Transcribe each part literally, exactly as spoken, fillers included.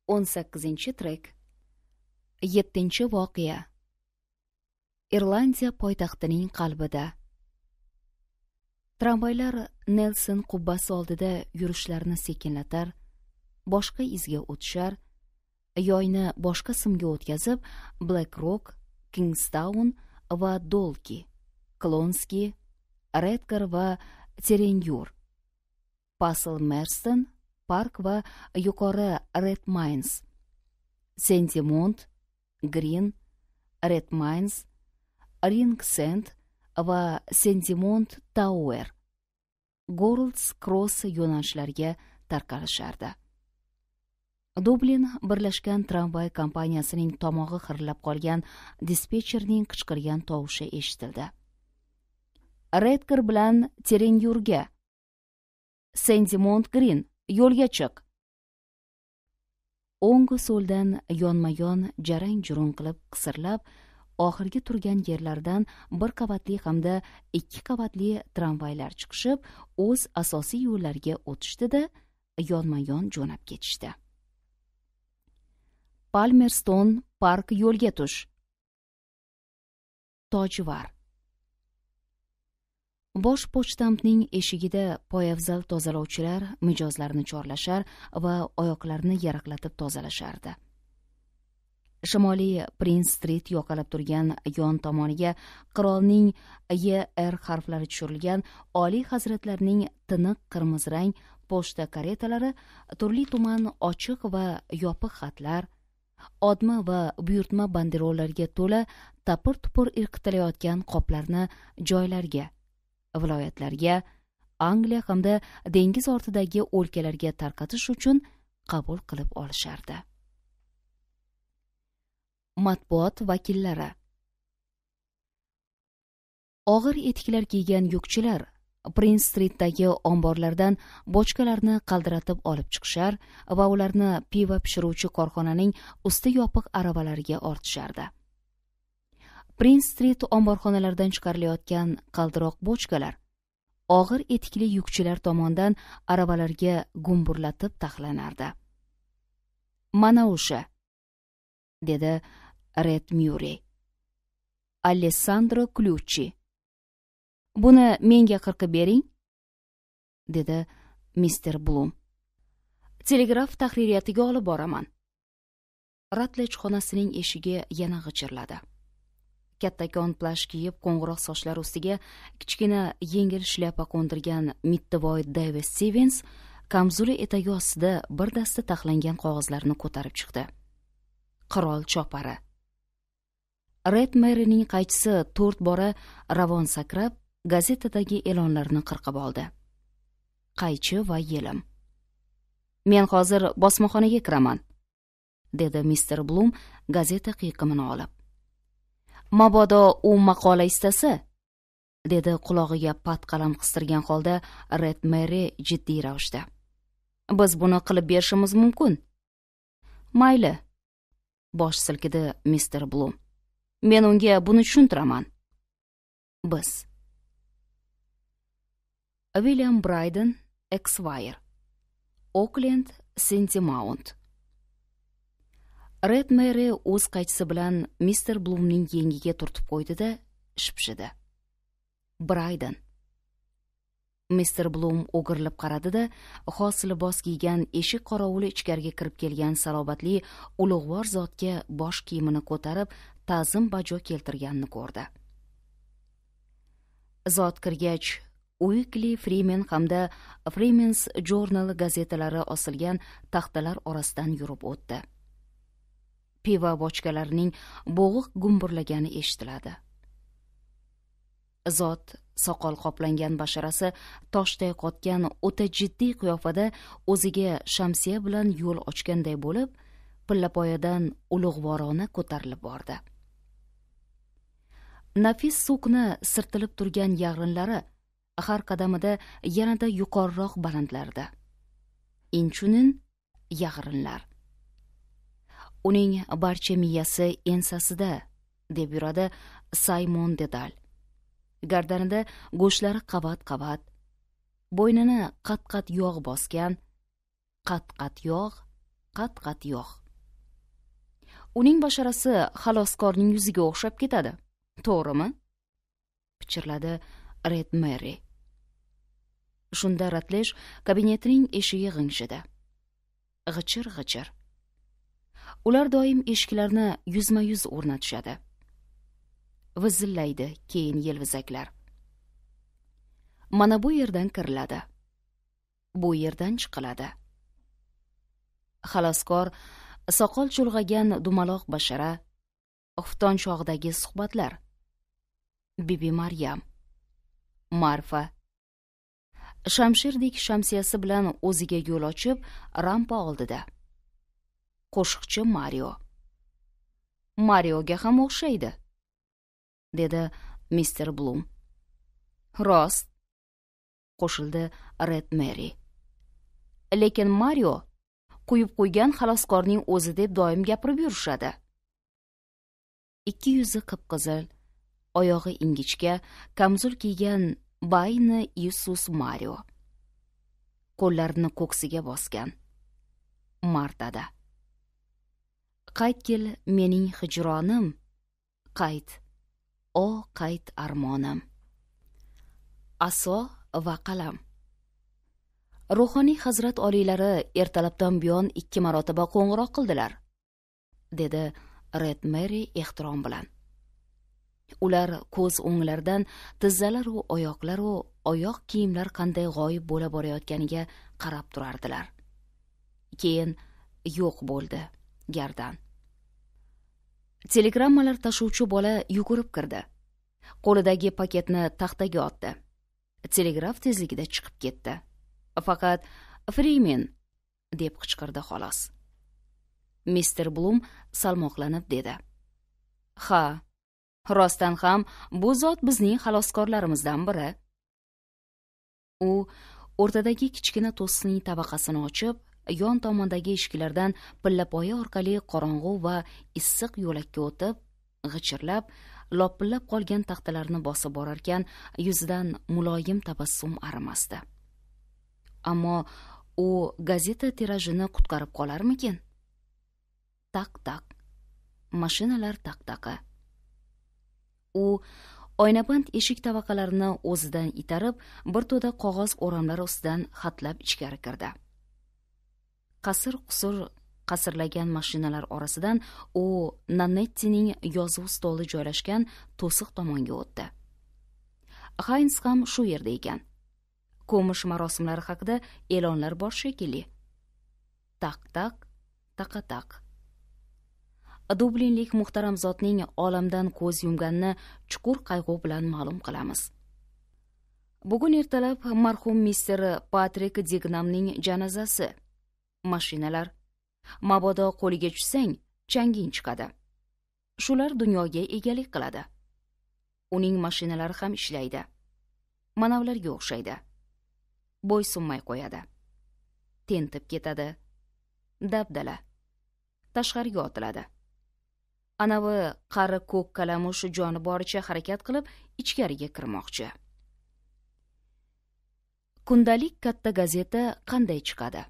o'n sakkizinchi trek. yettinchi voqea. Irlandiya poytaxtining qalbida. Tramvaylar Nelson qubbasi oldida yurishlarini sekinlatar, boshqa izga o'tishar, yoyni boshqa simga o'tkazib, Black Rock, Kingstown va Dolki, Klonski, Redgar va Terengyur, Pasl Merston, Park va yuqori Redmines, Sentimont, Green, Redmines, Ringsend va Sentimont Tower, Gold's Cross yo'nalishlariga tarqalishardi. Dublin birlashgan tramvay kompaniyasining tomog'i xirillab qolgan dispetcherning qichqirgan tovushi eshitildi. Redgar bilan Terengyurga, Sentimont Green, yo'lga chiq. O'ng so'ldan yonma-yon jarang-jurung qilib qisirlab, oxirgi turgan yerlardan bir qavatli hamda ikki qavatli tramvaylar chiqishib, o'z asosiy yo'llariga o'tishdi-da, yonma-yon jo'nab ketishdi. Palmerston Park yo'lga tush. Tojvar. Bosh pochtampning eshigida poyafzal tozalovchilar mijozlarni chorlashar va oyoqlarini yaraqlatib tozalashardi. Shimoliy Prince Street yoqalab turgan yon tomoniga qirolning Y R harflari tushirilgan oliy hazratlarining tiniq qirmizi rang pochta karetalari, turli tuman ochiq va yopiq xatlar, odma va buyurtma banderollarga to'la tapir-tupur irqitilayotgan qoplarni joylarga, viloyatlarga, Angliya hamda dengiz ortidagi o'lkalarga tarqatish uchun qabul qilib olishardi. Matbuot vakillari. Og'ir etiklar kiygan yukchilar Prince Streetdagi omborlardan bochkalarni qaldiratib olib chiqishar va ularni pivo pishiruvchi korxonaning usti yopiq aravalariga ortishardi. Prince Street omborxonalardan chiqarilayotgan qaldiroq bochkalar og'ir etikli yukchilar tomonidan aravalarga gumburlatib taxlanardi. "Mana o'sha", dedi Red Murray. "Alessandro Kluchi. Buni menga qirqib bering", dedi mister Blum. "Telegraf tahririyatiga olib boraman." Ratlech xonasining eshigi yana g'ichirladi. Kattakon plash kiyib, qo'ng'iroq sochlar ustiga kichkina yengil shlyapa qo'ndirgan mittivoy Davis Stevens kamzuli etagi ostida bir dasta taxlangan qog'ozlarni ko'tarib chiqdi. Qirol chopari. Red Mary'ning qaychisi to'rt bora ravon sakrab, gazetadagi e'lonlarni qirqib oldi. Qaychi va yelim. "Men hozir bosmaxonaga kiraman", dedi mister Blum gazeta qiyiqimini olib. "Mabodo u maqola istasa", dedi qulog'iga pat qalam qistirgan holda Red Mary jiddiy ravishda. "Biz buni qilib berishimiz mumkin." "Mayli", bosh silkidi mister Blum. "Men unga buni tushuntiraman." Biz. William Brayden, Esquire, Oakland, Sentimount. Red Mary o'z qaychisi bilan mister Blumning yengiga turtib qo'ydi-da, shipshidi. "Brayden." mister Blum o'girilib qaradi-da, xos libos kiygan eshik qorovuli ichkariga kirib kelgan salobatli ulug'vor zotga bosh kiyimini ko'tarib ta'zim bajo keltirganini ko'rdi. Zot kirgach, Weekly Freeman hamda Freeman's Journal gazetalari osilgan taxtalar orasidan yurib o'tdi. Pivo bochkalarining bo'g'iq gumburlagani eshitiladi. Zot soqol qoplangan basharasi toshday qotgan o'ta jiddiy qiyofada o'ziga shamsiya bilan yo'l ochganday bo'lib, pillapoyadan ulug'vorona ko'tarilib bordi. Nafis sukni sirtilib turgan yag'rinlari har qadamida yanada yuqoriroq balandlarda. Inchunin yag'rinlar. Uning barcha miyasi ensasida, deb yuradi Simon Dedal. Gardanida go'shtlari qavat-qavat, bo'ynini qat-qat yog' bosgan, qat-qat yog', qat-qat yo'q. Uning basharasi xaloskorning yuziga o'xshab ketadi, to'g'rimi? Pichirladi Red Mary. Shunda Ratlesh kabinetining eshigi g'ingshidi. G'ichir-g'ichir. Ular doim eshiklarni yuzma-yuz o'rnatishadi. Vizillaydi keyin yelvizaklar. Mana bu yerdan kiriladi. Bu yerdan chiqiladi. Xaloskor soqol chulg'agan dumaloq bashara, xufton chog'dagi suhbatlar. Bibi Maryam, Marfa, shamshirdek shamsiyasi bilan o'ziga yo'l ochib, rampa oldida. Qo'shiqchi Mario. Marioga ham o'xshaydi, dedi mister Blum. Rost, qo'shildi Red Mary. Lekin Mario quyib qo'ygan xaloskorning o'zi deb doim gapirib yurishadi. Ikki yuzi qip-qizil, oyog'i ingichka, kamzul kiygan Bayni Isus Mario. Qo'llarini ko'ksiga bosgan. Martada. Qayt kel mening hijronim, qayt, o qayt armonim. Aso va qalam. Ruhoniy hazrat oliylari ertalabdan buyon ikki marotaba qo'ng'iroq qildilar, dedi Red Mary ehtirom bilan. Ular ko'z o'nglardan tizzalar va oyoqlar va oyoq kiyimlar qanday g'oyib bo'la borayotganiga qarab turardilar. Keyin yo'q bo'ldi gardan. Telegrammalar tashuvchi bola yugurib kirdi. Qo'lidagi paketni taxtaga otdi. Telegraf tezligida chiqib ketdi. Faqat Freeman deb qichqirdi xolos. mister Blum salmoqlanib dedi. Ha, rostdan ham bu zot bizning xaloskorlarimizdan biri. U o'rtadagi kichkina to'siqning tabaqasini ochib, yon tomondagi eshiklardan pillapoya orqali qorong'u va issiq yo'lakka o'tib, g'ichirlab, lopillab qolgan taxtalarni bosib borarkan, yuzidan muloyim tabassum arimasdi. Ammo u gazeta tirajini qutqarib qolarmikin? Tak-tak. Mashinalar tak-taqa. U oynaband eshik tabaqalarini o'zidan itarib, bir to'da qog'oz o'ramlar ustidan xatlab ichkari kirdi. Qasir-qusur qasirlagan mashinalar orasidan u Nanettining yozuv stoli joylashgan to'siq tomonga o'tdi. Hayns ham shu yerda ekan. Ko'mish marosimlari haqida e'lonlar bor shekilli. Tak-tak, taqa-taq. Dublinlik muhtaram zotning olamdan ko'z yumganini chuqur qayg'u bilan ma'lum qilamiz. Bugun ertalab marhum mister Patrik Dignamning janozasi. Mashinalar, mabodo qo'liga tushsang, changing chiqadi. Shular dunyoga egalik qiladi. Uning mashinalari ham ishlaydi. Manavlarga o'xshaydi. Bo'ysunmay qo'yadi. Tentib ketadi. Dabdala. Tashqariga otiladi. Anavi qari ko'k kalamush joni boricha harakat qilib ichkariga kirmoqchi. Kundalik katta gazeta qanday chiqadi?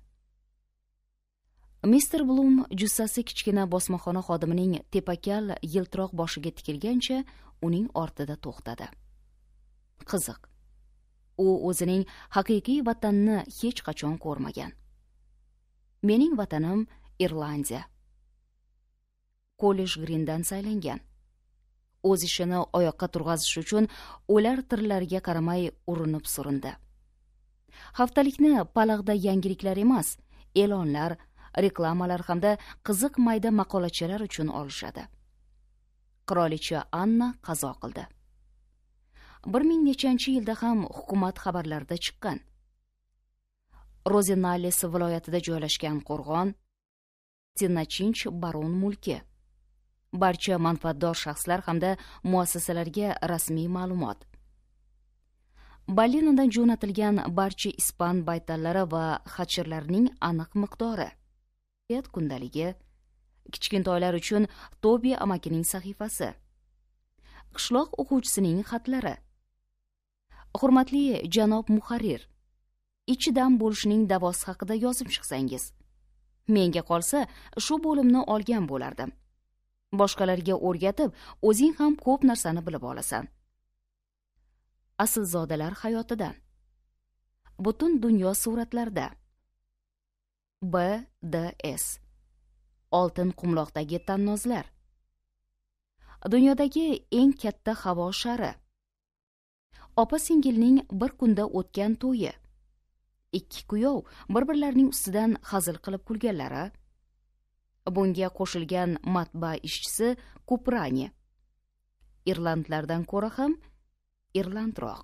mister Blum jussasi kichkina bosmaxona xodimining tepakal yiltiroq boshiga tikilgancha uning ortida to'xtadi. Qiziq. U o'zining haqiqiy vatanini hech qachon ko'rmagan. Mening vatanim Irlandiya. Kollej Greendan saylangan. O'z ishini oyoqqa turg'azish uchun o'lar tirlariga qaramay urinib surindi. Haftalikni palag'da yangiliklar emas, e'lonlar, reklamalar hamda qiziq mayda maqolachalar uchun olishadi. Qirolicha Anna qazo qildi. bir ming nechanchi yilda ham hukumat xabarlarida chiqqan. Rozenales viloyatida joylashgan qo'rg'on Tinachinch baron mulki. Barcha manfaatdor shaxslar hamda muassasalarga rasmiy ma'lumot. Berlindan jo'natilgan barcha ispan baytallari va xachirlarning aniq miqdori. Et kundaligi, kichkintoylar uchun Tobi amakining sahifasi. Qishloq o'quvchisining xatlari. Hurmatli janob muharrir, ichidan bo'lishning davosi haqida yozib chiqsangiz. Menga qolsa, shu bo'limni olgan bo'lardim. Boshqalarga o'rgatib, o'zing ham ko'p narsani bilib olasan. Aslzodalar hayotidan. Butun dunyo suratlarda. B D S. Oltin qumloqdagi tannozlar. Dunyodagi eng katta havo shari. Opa-singilning bir kunda o'tgan to'yi. Ikki kuyov bir-birlarining ustidan hazil qilib kulganlari. Bunga qo'shilgan matbaa ishchisi Kuprani. Irlandlardan ko'ra ham irlandroq.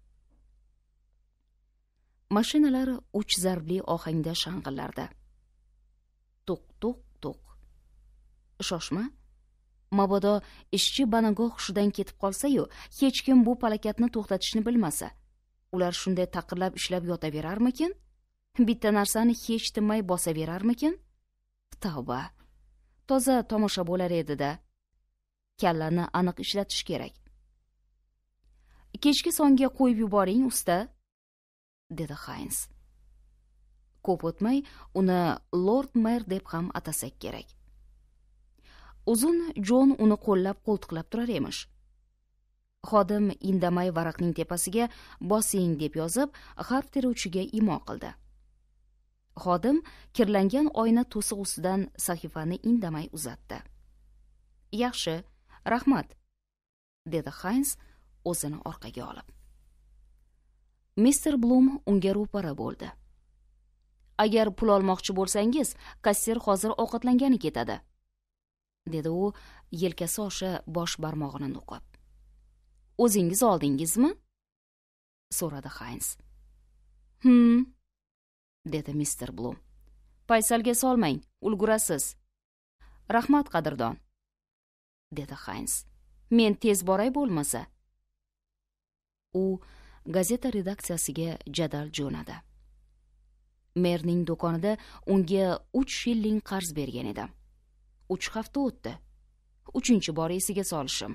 Mashinalar uch zarbli ohangda shang'illardi. Tuq tuq tuq. Shoshma. Mabodo ishchi banagoh hushidan ketib qolsa-yu, hech kim bu palakatni to'xtatishni bilmasa, ular shunday taqirlab ishlab yotaverarmikin? Bitta narsani hech tinmay bosaverarmikin? Tavba. Toza tomosha bo'lar edi-da. Kallani aniq ishlatish kerak. Kechki songa qo'yib yuboring, usta, dedi Hayns. Ko'p o'tmay uni Lord Mayor deb ham atasak kerak. Uzun Jon uni qo'llab qo'ltiqlab turar emish. Xodim indamay varaqning tepasiga bosing deb yozib, harf teruvchiga imo qildi. Xodim kirlangan oyna to'siq ustidan sahifani indamay uzatdi. Yaxshi, rahmat, dedi Hayns o'zini orqaga olib. mister Blum unga ro'para bo'ldi. Agar pul olmoqchi bo'lsangiz, kassir hozir ovqatlangani ketadi, dedi u yelkasi osha bosh barmog'ini nuqib. O'zingiz oldingizmi? so'radi Hayns. Hm, dedi mister Blum. Paysalga solmang, ulgurasiz. Rahmat, qadrdon, dedi Hayns. Men tez boray bo'lmasa. U gazeta redaksiyasiga jadal jo'nadi. Merning do'konida unga uch shilling qarz bergan edim. uch hafta o'tdi. uchinchi bor esiga solishim.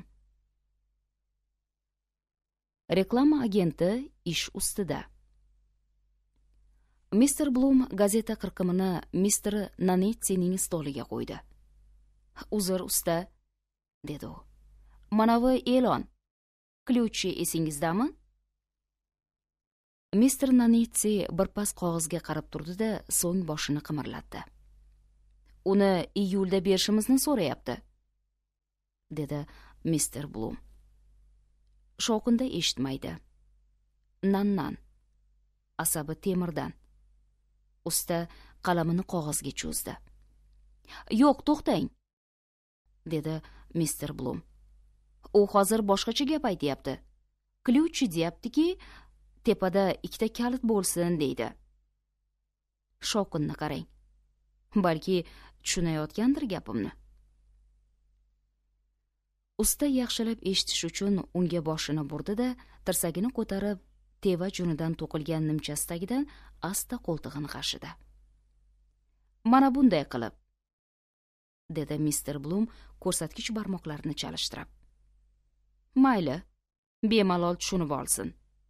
Reklama agenti ish ustida. mister Blum gazeta qirqimini mister Nanettining stoliga qo'ydi. Uzr, usta, dedi u. Mana bu e'lon. Klyuchi esingizdami? mister Nanetti birpas qog'ozga qarab turdi-da, so'ng boshini qimirlatdi. Uni iyulda berishimizni so'rayapti, dedi mister Blum. Shovqinda eshitmaydi. Nan-nan. Asabi temirdan. Usta qalamini qog'ozga cho'zdi. Yo'q, to'xtang, dedi mister Blum. U hozir boshqacha gap aytayapti. Klyuchi deyaptiki, tepada ikkita kalit bo'lsin, deydi. Shovqinni qarang. Balki tushunayotgandir gapimni. Usta yaxshilab eshitish uchun unga boshini burdi-da, tirsagini ko'tarib, teva junidan to'qilgan nimchasi tagidan asta qo'ltig'ini qashidi. Mana bunday qilib, dedi mister Blum ko'rsatkich barmoqlarini chalishtirib. Mayli, bemalol tushunib olsin.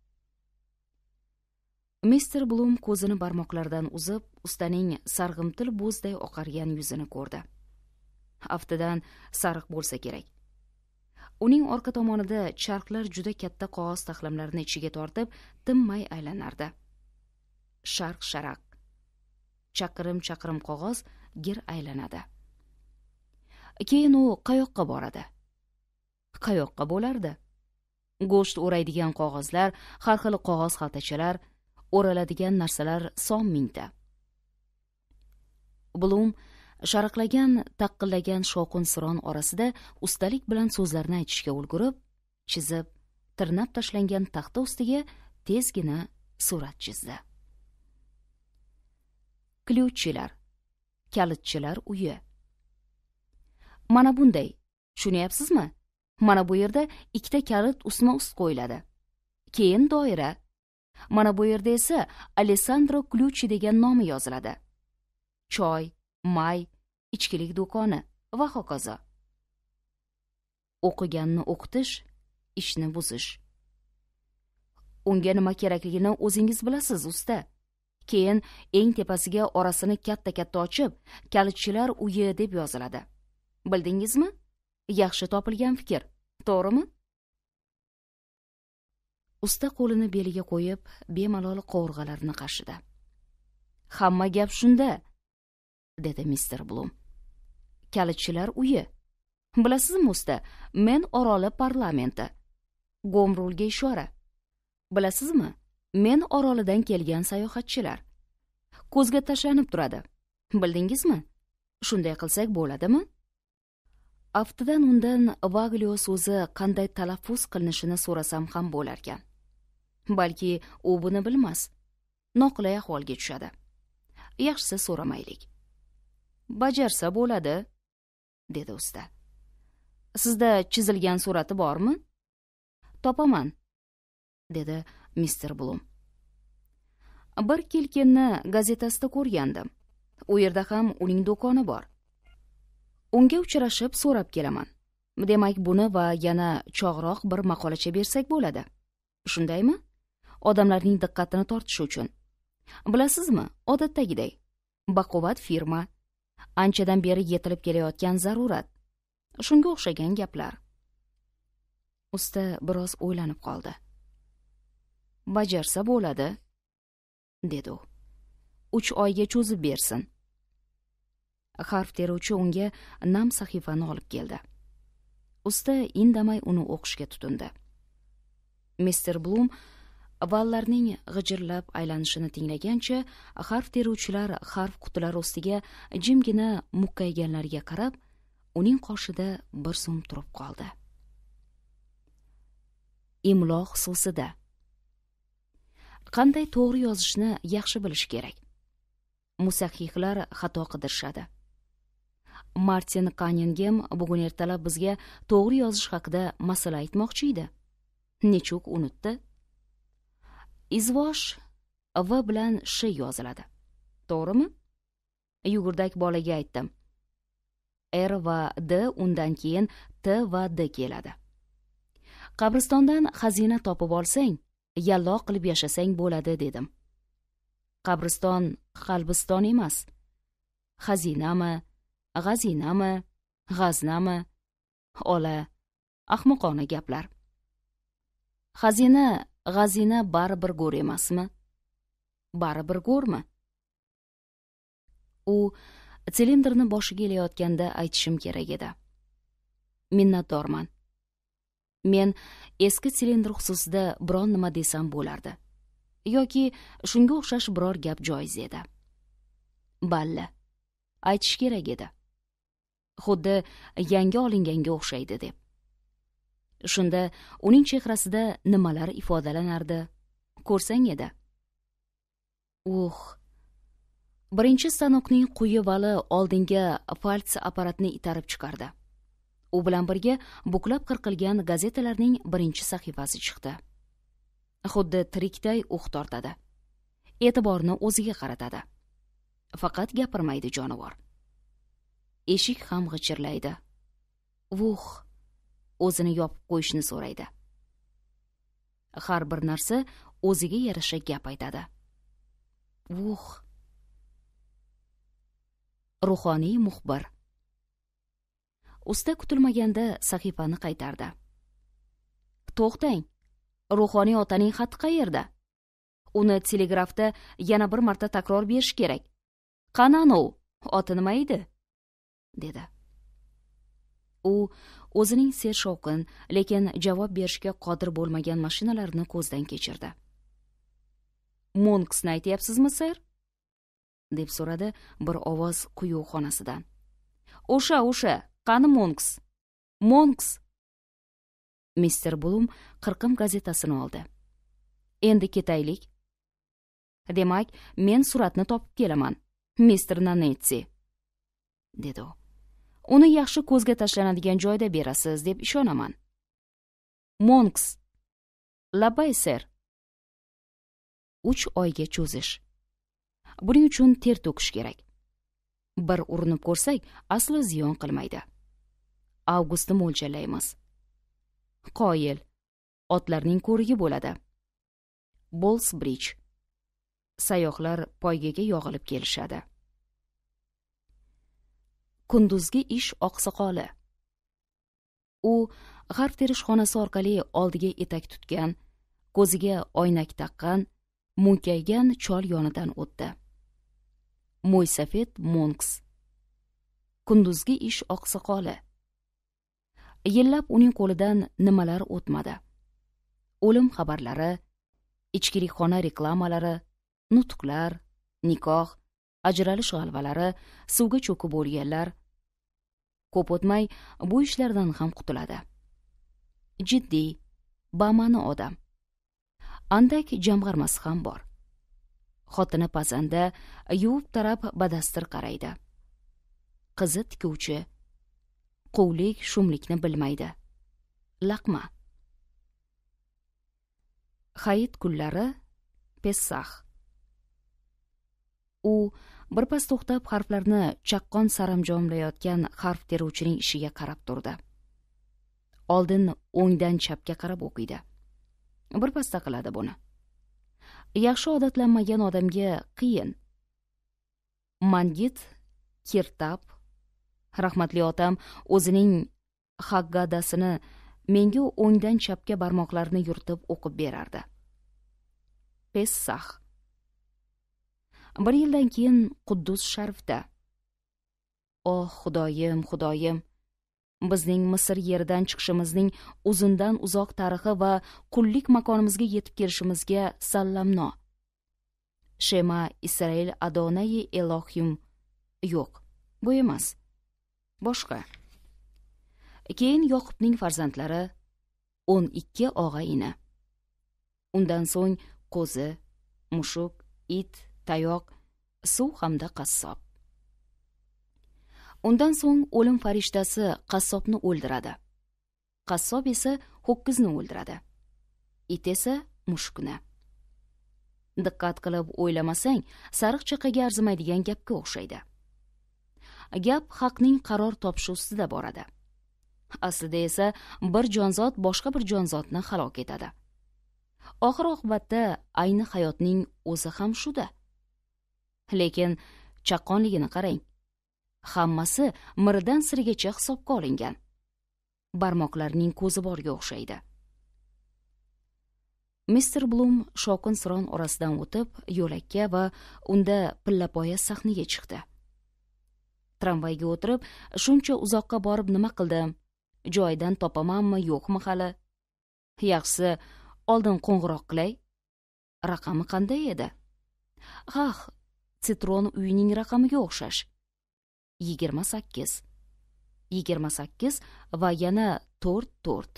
mister Blum ko'zini barmoqlardan uzib, ustaning sarg'imtil bo'zday oqargan yuzini ko'rdi. Aftidan sariq bo'lsa kerak. Uning orqa tomonida charxlar juda katta qog'oz taxlamlarini ichiga tortib, tinmay aylanardi. Sharq-sharaq. Chaqirim-chaqirim qog'oz gir aylanadi. Keyin u qayoqqa boradi? Qayoqqa bo'lardi? Go'sht o'raydigan qog'ozlar, har xil qog'oz xaltachalar, o'raladigan narsalar son mingta. Blum sharaqlagan, taqqillagan shovqin-suron orasida ustalik bilan so'zlarni aytishga ulgurib, chizib, tirnab tashlangan taxta ustiga tezgina surat chizdi. Klyutchilar, kalitchilar uyi. Mana bunday, tushunyapsizmi? Mana bu yerda ikkita kalit ustma-ust qo'yiladi. Keyin doira. Mana bu yerda esa Alessandro Klyuchi degan nomi yoziladi. Choy, may, ichkilik do'koni va hokazo. O'qiganni o'qitish, ishni buzish. Unga nima kerakligini o'zingiz bilasiz, usta. keyin eng tepasiga orasini katta katta ochib kalitchilar uyi deb yoziladi. Bildingizmi? Yaxshi topilgan fikr, to'g'rimi? Usta qo'lini beliga qo'yib bemalol qovurg'alarini qashidi. Hamma gap shunda, dedi mister Blum. Kalitchilar uyi. Bilasizmi usta, men oroli parlamenti. Gomrulga ishora. Bilasizmi, men orolidan kelgan sayohatchilar. Ko'zga tashlanib turadi. Bildingizmi? Shunday qilsak bo'ladimi? Aftidan undan Vaglio so'zi qanday talaffuz qilinishini so'rasam ham bo'larkan. Balki u buni bilmas. Noqulay ahvolga tushadi. Yaxshisi so'ramaylik. Bajarsa bo'ladi, dedi usta. Sizda chizilgan surati bormi? Topaman, dedi mister Blum. Bir Kilkenni gazetasida ko'rgandim. U yerda ham uning do'koni bor. Unga uchrashib so'rab kelaman. Demak, buni va yana chog'roq bir maqolacha bersak bo'ladi. Shundaymi? Odamlarning diqqatini tortish uchun. Bilasizmi, odatdagiday. Baquvvat firma, anchadan beri yetilib kelayotgan zarurat. Shunga o'xshagan gaplar. Usta biroz o'ylanib qoldi. Bajarsa bo'ladi, dedi u. Uch oyga cho'zib bersin. Harf teruvchi unga nam sahifani olib keldi. Usta indamay uni o'qishga tutindi. mister Blum vallarning g'ijirlab aylanishini tinglagancha harf teruvchilar harf qutilari ustiga jimgina mukkayganlarga qarab, uning qoshida bir zum turib qoldi. Imlo xususida. Qanday to'g'ri yozishni yaxshi bilish kerak. Musahhihlar xato qidirishadi. Martin Cunningham bugun ertalab bizga to'g'ri yozish haqida masala aytmoqchi edi. Nechuk unutdi. Izvosh v bilan sh yoziladi. To'g'rimi? Yugurdak bolaga aytdim. R va D undan keyin T va D keladi. Qabristondan xazina topib olsang, yalloq qilib yashasang bo'ladi, dedim. Qabriston qalbiston emas. Xazinami, g'azinami, g'aznami? Ola, ahmoqona gaplar. Xazina, g'azina baribir go'r emasmi? Baribir go'rmi? U silindrni boshiga elayotganda aytishim kerak edi. Minnatdorman. Men eski silindr xususida biron nima desam bo'lardi. Yoki shunga o'xshash biror gap joiz edi. Balla, aytish kerak edi. Xuddi yangi olinganga o'xshaydi deb. Shunda uning chehrasida nimalar ifodalanardi, ko'rsang edi. Uh. Birinchi stanokning quyi vali oldinga falts apparatni itarib chiqardi. U bilan birga buklab qirqilgan gazetalarning birinchi sahifasi chiqdi. Xuddi tirikday uh tortadi. E'tiborni o'ziga qaratadi. Faqat gapirmaydi jonivor. Eshik ham g'ichirlaydi. Vuh, o'zini yopib qo'yishni so'raydi. Har bir narsa o'ziga yarasha gap aytadi. Vuh. Ruhoniy muxbir. Usta kutilmaganda sahifani qaytardi. To'xtang. Ruhoniy otaning xati qayerda? Uni telegrafda yana bir marta takror berish kerak. Qani anov, oti nima edi? dedi. U o'zining sershovqin, lekin javob berishga qodir bo'lmagan mashinalarni ko'zdan kechirdi. Monksni aytyapsizmi, ser? deb so'radi bir ovoz quyuq xonasidan. O'sha, o'sha, qani Monks? Monks. mister Blum qirqim gazetasini oldi. Endi ketaylik. Demak, men suratni topib kelaman, mister Nanetsi, dedi u. Uni yaxshi ko'zga tashlanadigan joyda berasiz deb ishonaman. Monks. Labay, ser. Uch oyga cho'zish. Buning uchun ter to'kish kerak. Bir urinib ko'rsak, aslo ziyon qilmaydi. Avgustni mo'ljallaymiz. Qoyil, otlarning ko'rigi bo'ladi. Bolsbridge. sayyohlar poygaga yog'ilib kelishadi. Kunduzgi ish oqsoqoli. U harf terish xonasi orqali oldiga etak tutgan, ko'ziga oynak taqqan, munkaygan chol yonidan o'tdi. Mo'ysafid Monks. Kunduzgi ish oqsoqoli. Yillab uning qo'lidan nimalar o'tmadi. O'lim xabarlari, ichkilikxona reklamalari, nutqlar, nikoh, ajralish g'alvalari, suvga cho'kib o'lganlar. Ko'p o'tmay bu ishlardan ham qutuladi. Jiddiy, bama'ni odam. Andak jamg'armasi ham bor. Xotini pazanda, yuvib tarab badastir qaraydi. Qizi tikuvchi. Quvlik, shumlikni bilmaydi. Laqma. Hayit kunlari, Pessax. U birpas to'xtab harflarni chaqqon saramjomlayotgan harf teruvchining ishiga qarab turdi. Oldin o'ngdan chapga qarab o'qiydi. Birpasda qiladi buni. Yaxshi odatlanmagan odamga qiyin. Mangit, Kirtab. Rahmatli otam o'zining haggadasini menga o'ngdan chapga barmoqlarini yuritib o'qib berardi. Pessax. Bir yildan keyin Quddus Sharifda. Oh, Xudoyim, Xudoyim, bizning Misr yeridan chiqishimizning uzundan uzoq tarixi va qullik makonimizga yetib kelishimizga sallamno. Shema Israil Adonai Elohim. Yo'q, bu emas. Boshqa. Keyin Yoqubning farzandlari o'n ikki og'a-ini. Undan so'ng qo'zi, mushuk, it, tayoq, suv hamda qassob. Undan so'ng o'lim farishtasi qassobni o'ldiradi. Qassob esa ho'kizni o'ldiradi. It esa mushukni. Diqqat qilib o'ylamasang, sariq chaqaga arzimaydigan gapga o'xshaydi. Gap haqning qaror topishi ustida boradi. Aslida esa bir jonzot boshqa bir jonzotni halok etadi. Oxir oqibatda ayni hayotning o'zi ham shuda. Lekin chaqqonligini qarang. Hammasi miridan sirigacha hisobga olingan. Barmoqlarning ko'zi borga o'xshaydi. mister Blum shovqin suron orasidan o'tib, yo'lakka va unda pillapoya sahnaga chiqdi. Tramvayga o'tirib, shuncha uzoqqa borib nima qildim? Joyidan topamanmi, yo'qmi hali? Yaxshisi, oldin qo'ng'iroq qilay. Raqami qanday edi? Ha, Citron uyining raqamiga o'xshash. yigirma sakkiz. yigirma sakkiz va yana to'rt to'rt.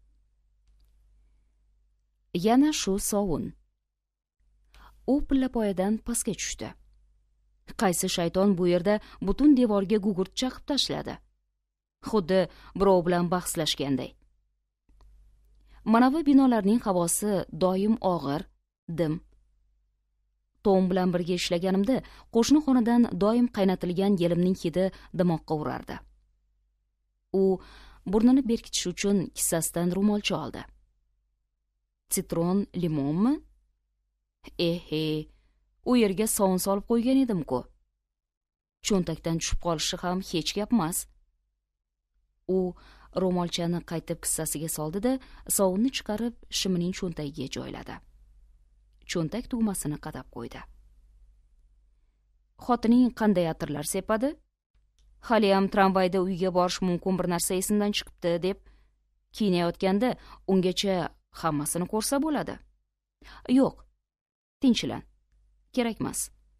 Yana shu sovun. U pillapoyadan pastga tushdi. Qaysi shayton bu yerda butun devorga gugurt chaqib tashladi. Xuddi birov bilan bahslashganday. Manavi binolarning havosi doim og'ir, dim. Tom bilan birga ishlaganimda qo'shni xonadan doim qaynatilgan yelimning hidi dimoqqa urardi. U burnini berkitish uchun kissasidan ro'molcha oldi. Sitron limonmi? Ehe, u yerga sovun solib qo'ygan edim-ku. Cho'ntakdan tushib qolishi ham hech gap emas. U ro'molchani qaytib kissasiga soldi-da, sovunni chiqarib shimining cho'ntagiga joyladi. Cho'ntak tugmasini qadab qo'ydi. Xotining qanday atirlar sepadi? Hali ham tramvayda uyga borish mumkin bir narsa esimdan chiqibdi deb kiyinayotganda ungacha hammasini ko'rsa bo'ladi. Yo'q, tinchlan. Kerakmas.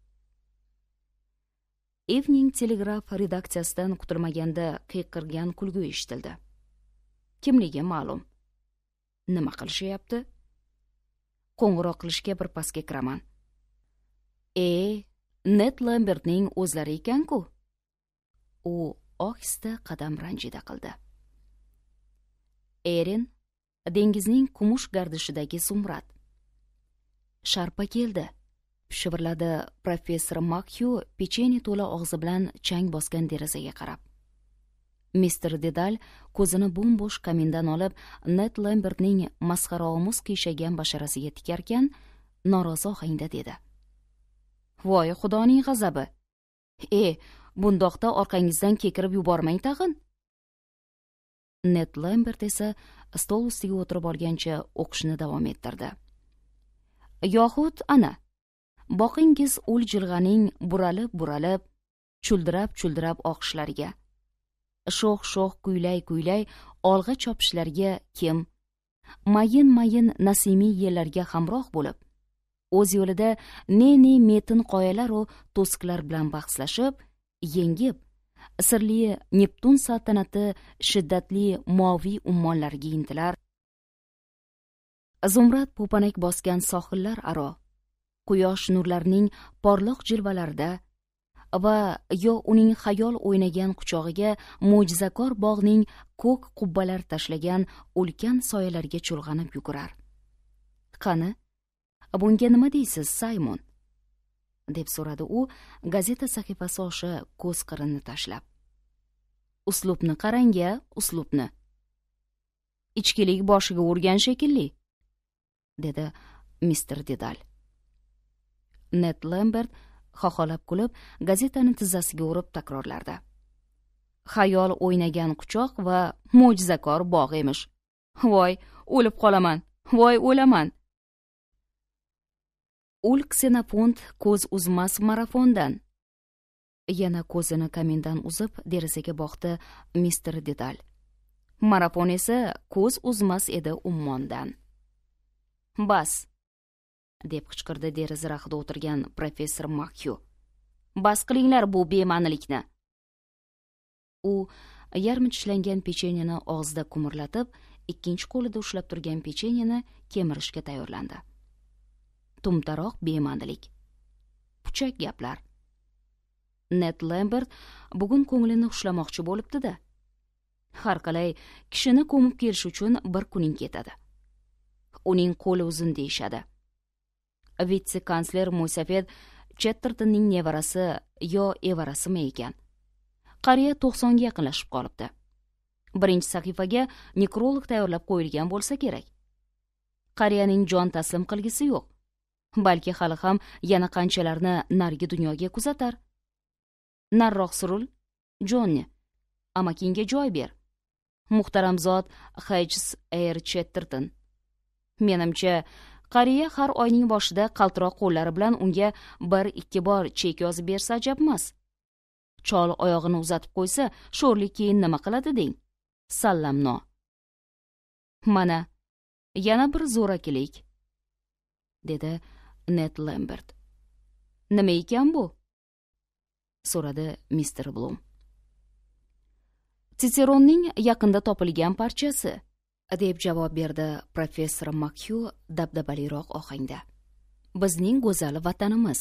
Evening Telegraph redaksiyasidan kutilmaganda qiyqirgan kulgu eshitildi. Kimligi ma'lum. Nima qilishyapti? Qo'ng'iroq qilishga bir pasga kiraman. E, Ned Lambertning o'zlari ekan-ku. U ohista qadam ranjida qildi. Erin, dengizning kumush gardishidagi Sumrat. Sharpa keldi. Shivirladi professor Makyu pecheni to'la og'zi bilan chang bosgan derazaga qarab. mister Dedal ko'zini bo'm-bo'sh kamindan olib Ned Lambertning masxaraomuz qiyshaygan basharasiga tikarkan, norozi ohangda dedi: Voy xudoning g'azabi. E, bundoqda orqangizdan kekirib yubormang tag'in. Ned Lambert esa stol ustiga o'tirib olgancha o'qishni davom ettirdi. Yoxud ana, boqingiz ul jilg'aning buralib-buralib, chuldirab-chuldirab oqishlariga, sho'x-sho'x kuylay-kuylay olg'a chopishlariga kim, mayin-mayin nasimiy yellarga hamroh bo'lib, o'z yo'lida ne-ne metin qoyalar-u to'siqlar bilan bahslashib, yengib, sirli Neptun saltanati shiddatli moviy ummonlariga intilar. Zumrad po'panak bosgan sohillar aro, quyosh nurlarining porloq jilvalarida va yo uning xayol o'ynagan quchog'iga mo'jizakor bog'ning ko'k qubbalar tashlagan ulkan soyalarga chulg'anib yugurar. Qani, bunga nima deysiz, Saymon? Deb so'radi u, gazeta sahifasi osha ko'z qirini tashlab. Uslubni qarang-a, uslubni. Ichkilik boshiga urgan shekilli, dedi mister Dedal. Ned Lambert xoxolab kulib, gazetani tizzasiga urib takrorlardi. Xayol o'ynagan quchoq va mo'jizakor bog' emish. Voy, o'lib qolaman. Voy, o'laman. Ul Ksenofont ko'z uzmas marafondan. Yana ko'zini kamindan uzib derazaga boqdi mister Dedal. Marafon esa ko'z uzmas edi ummondan. Bas, deb qichqirdi deraza raxida o'tirgan professor Makyu. Bas qilinglar bu bema'nilikni. U yarmi tishlangan pechenyeni og'zida kumirlatib, ikkinchi qo'lida ushlab turgan pechenyeni kemirishga tayyorlandi. Tumtaroq bema'nilik. Puchak gaplar. Ned Lambert bugun ko'nglini xushlamoqchi bo'libdi-da. Har qalay kishini ko'mib kelish uchun bir kuning ketadi. Uning qo'li uzun deyishadi. Vitse-kansler Mo'safed Chettertonning nevarasi yo evarasimi ekan. Qariya to'qsonga yaqinlashib qolibdi. Birinchi sahifaga nekrolog tayyorlab qo'yilgan bo'lsa kerak. Qariyaning jon taslim qilgisi yo'q. Balki hali ham yana qanchalarni nargi dunyoga kuzatar. Narroq surul, Jonni, amakinga joy ber. Muhtaram zot Hayes Air Chetterton. Menimcha, qariya har oyning boshida qaltiroq qo'llari bilan unga bir ikki bor chek yozib bersa ajab emas. Chol oyog'ini uzatib qo'ysa, sho'rlik keyin nima qiladi deng? Sallamno. Mana, yana bir zo'rakilik, dedi Ned Lambert. Nima ekan bu? So'radi mister Blum. Titseronning yaqinda topilgan parchasi, deb javob berdi professor Makyu dabdabaliroq ohangda. Bizning go'zal vatanimiz.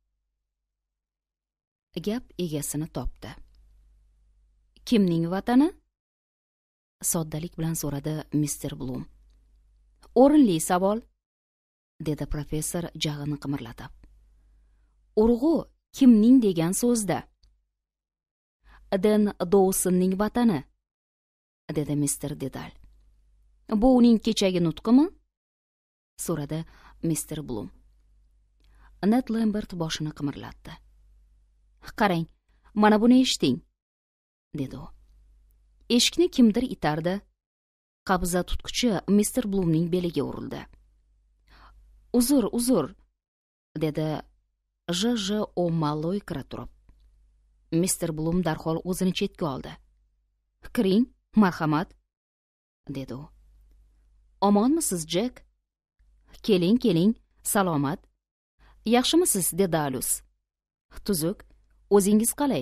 Gap egasini topdi. Kimning vatani? Soddalik bilan so'radi mister Blum. O'rinli savol, dedi professor jag'ini qimirlatib. Urg'u kimning degan so'zda? Den Dawsonning vatani, dedi mister Dedal. Bu uning kechagi nutqimi? So'radi mister Blum. Ned Lambert boshini qimirlatdi. Qarang, mana buni eshiting, dedi u. Eshikni kimdir itardi. Qabza tutqichi mister Blumning beliga urildi. Uzr, uzr, dedi J J O'Malloy kira turib. mister Blum darhol o'zini chetga oldi. Kiring, marhamat, dedi u. Omonmisiz, Jack? Keling, keling, salomat. Yaxshimisiz, Dedalus? Tuzuk, o'zingiz qalay?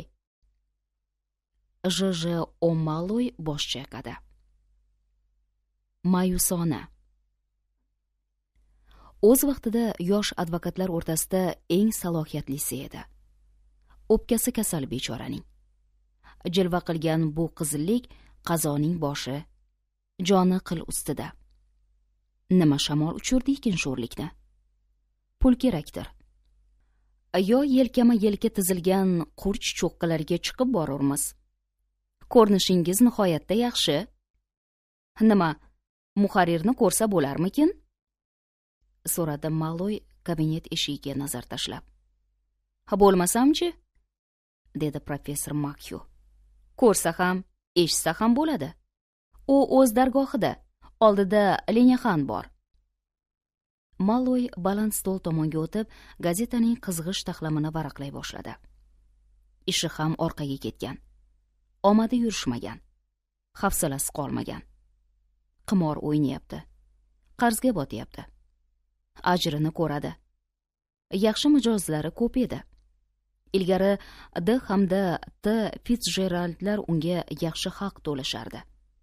J J O'Malloy bosh chayqadi. Ma'yusona. O'z vaqtida yosh advokatlar o'rtasida eng salohiyatlisi edi. O'pkasi kasal bechoraning. Jilva qilgan bu qizillik qazoning boshi, joni qil ustida. Nima shamol uchirdi ekan sho'rlikni? Pul kerakdir. Yo yelkama yelka tizilgan qurch cho'qqilariga chiqib borurmiz. Ko'rinishingiz nihoyatda yaxshi. Nima, muharrirni ko'rsa bo'larmikin? So'radi Malloy kabinet eshigiga nazar tashlab. Bo'lmasamchi? Dedi professor Makyu. Ko'rsa ham, eshitsa ham bo'ladi. U o'z dargohida, oldida Lenyaxan bor. Malloy baland stol tomonga o'tib, gazetaning qizg'ish taxlamini varaqlay boshladi. Ishi ham orqaga ketgan. Omadi yurishmagan. Hafsalasi qolmagan. Qimor o'ynayapti. Qarzga botyapti. Ajrini ko'radi. Yaxshi mijozlari ko'p edi. Ilgari D hamda T Fitzgeraldlar unga yaxshi haq to'lashardi.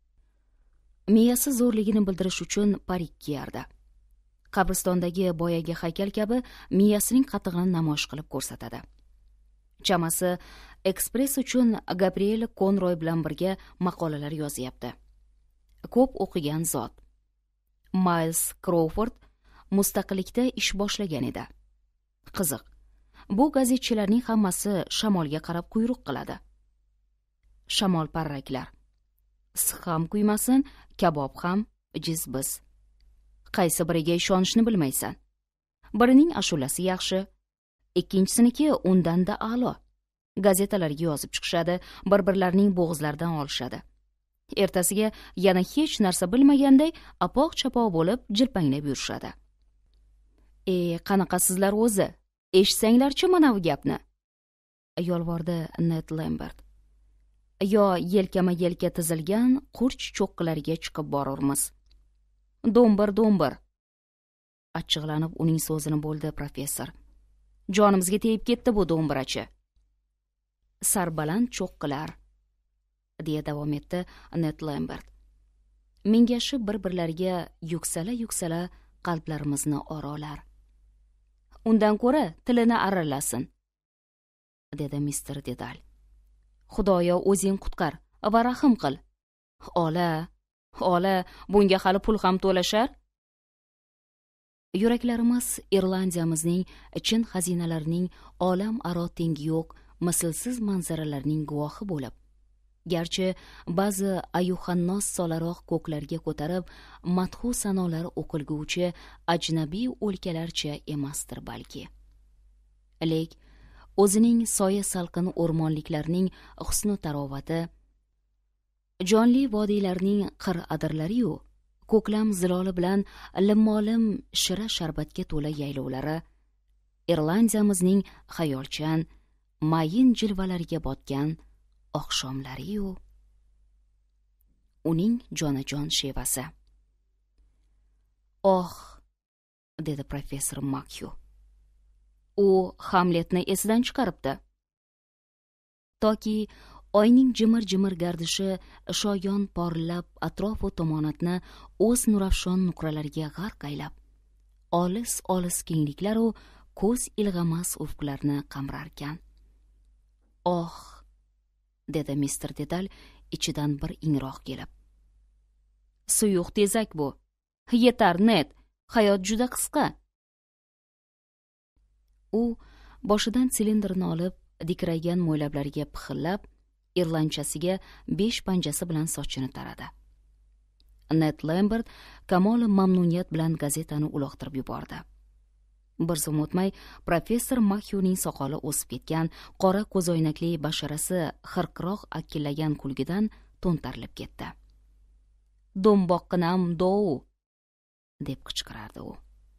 Miyasi zo'rligini bildirish uchun parik kiyardi. Qabristondagi boyagi haykal kabi miyasining qatig'ini namoyish qilib ko'rsatadi. Chamasi Express uchun Gabriel Conroy bilan birga maqolalar yozyapti. Ko'p o'qigan zot. Miles Crawford mustaqillikda ish boshlagan edi. Qiziq. Bu gazetchilarning hammasi shamolga qarab quyruq qiladi. Shamol parraklar. Issiq ham kuymasin, kabob ham jizbiz. Qaysi biriga ishonishni bilmaysan. Birining ashulasi yaxshi, ikkinchisiniki undan-da a'lo. Gazetalarga yozib chiqishadi, bir-birlarining bo'g'izlaridan olishadi. Ertasiga yana hech narsa bilmaganday apoq-chapoq bo'lib jilpanglab yurishadi. "Ey, qanaqasizlar o'zi? Eshitsanglarchi mana bu gapni?" yolvordi Ned Lambert. "Yo yelkama-yelka tizilgan qurch cho'qqilariga chiqib borurmiz." "Do'mbir, do'mbir." Achchiqlanib uning so'zini bo'ldi professor. "Jonimizga tegib ketdi bu do'mbirachi." "Sarbaland cho'qqilar", deya davom etdi Ned Lambert. "Mingashib bir-birlariga yuksala-yuksala qalblarimizni orolar. Undan ko'ra tilini arralasin", dedi mister Dedal. "Xudoyo o'zing qutqar va rahim qil. Ola, ola, bunga hali pul ham to'lashar." Yuraklarimiz Irlandiyamizning chin xazinalarining olam aro tengi yo'q mislsiz manzaralarining guvohi bo'lib, garchi ba'zi ayuhannos solaroq ko'klarga ko'tarib madhu sanolar o'qilguvchi ajnabiy o'lkalarcha emasdir balki. Lek o'zining soya salqin o'rmonliklarining husnu tarovati, jonli vodiylarning qir adirlari-yu ko'klam ziloli bilan limmolim shira sharbatga to'la yaylovlari, Irlandiyamizning xayolchan, mayin jilvalariga botgan oqshomlari-yu uning jonajon shevasi. "Oh", dedi professor Makyu. "U Hamletni esidan chiqaribdi. Toki oyning jimir-jimir gardishi shoyon porlab atrofu tomonatni o'z nurafshon nuqralariga g'arq aylab, olis-olis kengliklar u ko'z ilg'amas ufqlarni qamrarkan. "Oh", dedi mister Dedal ichidan bir ingroq kelib. "Suyuq tezak bu. Yetar, Ned, hayot juda qisqa." U boshidan silindrni olib, dikraygan mo'ylablariga pixillab, irlanchasiga besh panjasi bilan sochini taradi. Ned Lambert kamol mamnuniyat bilan gazetani uloqtirib yubordi. Bir zum o'tmay professor Mahyuning soqoli o'sib ketgan, qora ko'zoynakli basharasi xirqiroq akillagan kulgidan to'ntarilib ketdi. "Do'mboqqinam dou", deb qichqirardi u.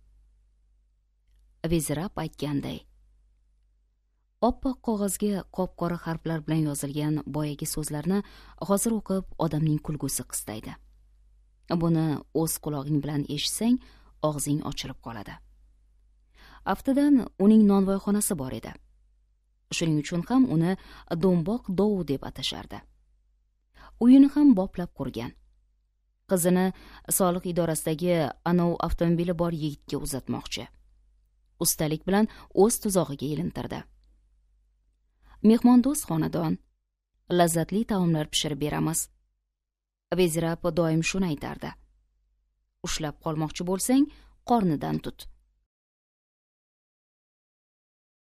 Vezirab aytganday, oppoq qog'ozga qop-qora harflar bilan yozilgan boyagi so'zlarni hozir o'qib odamning kulgusi qistaydi. Buni o'z qulog'ing bilan eshitsang, og'zing ochilib qoladi. Aftidan uning nonvoyxonasi bor edi. Shuning uchun ham uni Do'mboq dov deb atashardi. Uyini ham boplab qurgan. Qizini soliq idorasidagi anov avtomobili bor yigitga uzatmoqchi. Ustalik bilan o'z tuzog'iga ilintirdi. "Mehmondo'st xonadon, lazzatli taomlar pishirib beramiz." Vezirab doim shuni aytardi. "Ushlab qolmoqchi bo'lsang, qornidan tut."